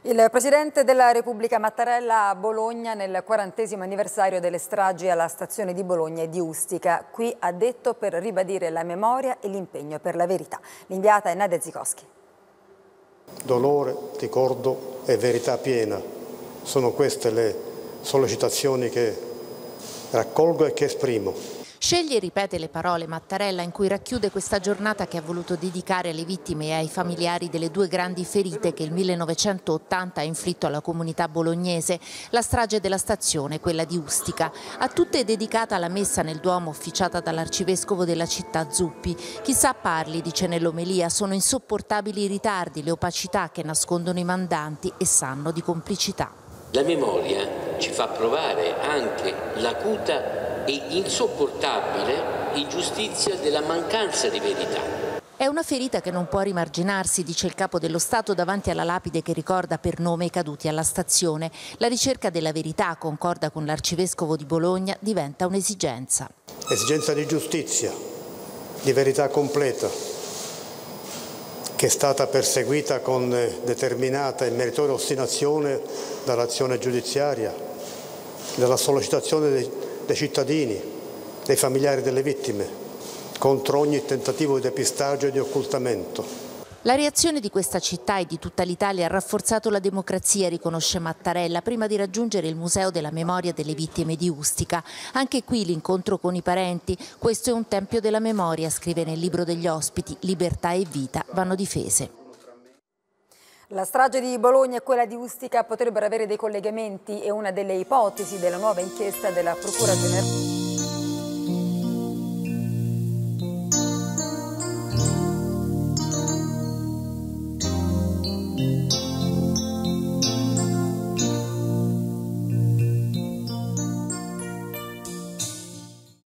Il Presidente della Repubblica Mattarella a Bologna nel 40° anniversario delle stragi alla stazione di Bologna e di Ustica. Qui ha detto per ribadire la memoria e l'impegno per la verità. L'inviata è Nadia Zikowski. Dolore, ricordo e verità piena. Sono queste le sollecitazioni che raccolgo e che esprimo. Sceglie e ripete le parole Mattarella in cui racchiude questa giornata che ha voluto dedicare alle vittime e ai familiari delle due grandi ferite che il 1980 ha inflitto alla comunità bolognese, la strage della stazione e quella di Ustica. A tutte è dedicata la messa nel Duomo officiata dall'arcivescovo della città Zuppi. Chissà parli, dice nell'omelia, sono insopportabili i ritardi, le opacità che nascondono i mandanti e sanno di complicità. La memoria ci fa provare anche l'acuta e insopportabile ingiustizia della mancanza di verità. È una ferita che non può rimarginarsi, dice il capo dello Stato davanti alla lapide che ricorda per nome i caduti alla stazione. La ricerca della verità, concorda con l'arcivescovo di Bologna, diventa un'esigenza. Esigenza di giustizia, di verità completa, che è stata perseguita con determinata e meritoria ostinazione dall'azione giudiziaria, dalla sollecitazione dei cittadini, dei familiari delle vittime, contro ogni tentativo di depistaggio e di occultamento. La reazione di questa città e di tutta l'Italia ha rafforzato la democrazia, riconosce Mattarella, prima di raggiungere il Museo della Memoria delle Vittime di Ustica. Anche qui l'incontro con i parenti. Questo è un tempio della memoria, scrive nel libro degli ospiti. Libertà e vita vanno difese. La strage di Bologna e quella di Ustica potrebbero avere dei collegamenti e una delle ipotesi della nuova inchiesta della Procura Generale.